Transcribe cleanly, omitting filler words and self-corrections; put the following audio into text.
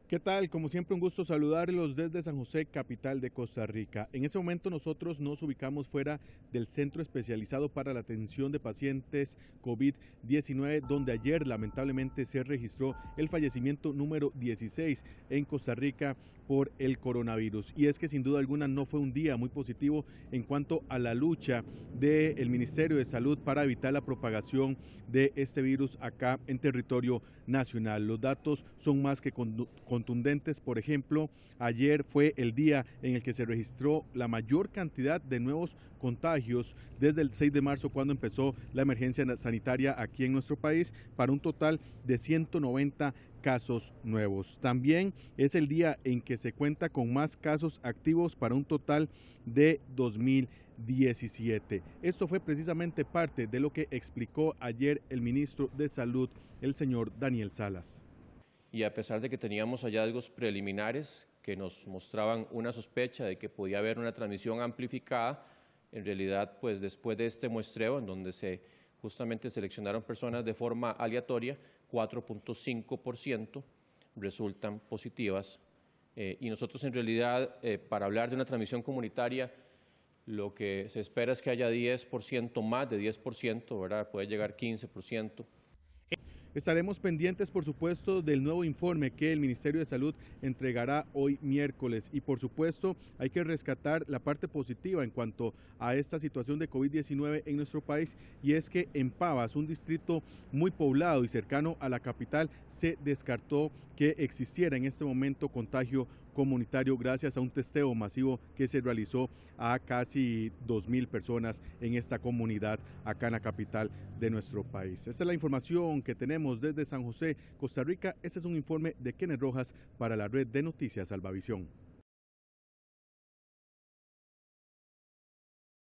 ¿Qué tal? Como siempre, un gusto saludarlos desde San José, capital de Costa Rica. En ese momento nosotros nos ubicamos fuera del Centro Especializado para la Atención de Pacientes COVID-19, donde ayer lamentablemente se registró el fallecimiento número 16 en Costa Rica por el coronavirus. Y es que sin duda alguna no fue un día muy positivo en cuanto a la lucha del Ministerio de Salud para evitar la propagación de este virus acá en territorio nacional. Los datos son más que contundentes. Por ejemplo, ayer fue el día en el que se registró la mayor cantidad de nuevos contagios desde el 6 de marzo, cuando empezó la emergencia sanitaria aquí en nuestro país, para un total de 190 casos nuevos. También es el día en que se cuenta con más casos activos, para un total de 2017. Esto fue precisamente parte de lo que explicó ayer el ministro de Salud, el señor Daniel Salas. Y a pesar de que teníamos hallazgos preliminares que nos mostraban una sospecha de que podía haber una transmisión amplificada, en realidad, pues después de este muestreo, en donde se justamente seleccionaron personas de forma aleatoria, 4.5% resultan positivas. Y nosotros en realidad, para hablar de una transmisión comunitaria, lo que se espera es que haya 10%, más de 10%, ¿verdad? Puede llegar 15%. Estaremos pendientes, por supuesto, del nuevo informe que el Ministerio de Salud entregará hoy miércoles. Y por supuesto, hay que rescatar la parte positiva en cuanto a esta situación de COVID-19 en nuestro país, y es que en Pavas, un distrito muy poblado y cercano a la capital, se descartó que existiera en este momento contagio comunitario gracias a un testeo masivo que se realizó a casi 2.000 personas en esta comunidad acá en la capital de nuestro país. Esta es la información que tenemos desde San José, Costa Rica. Este es un informe de Kenneth Rojas para la red de noticias Salvavisión.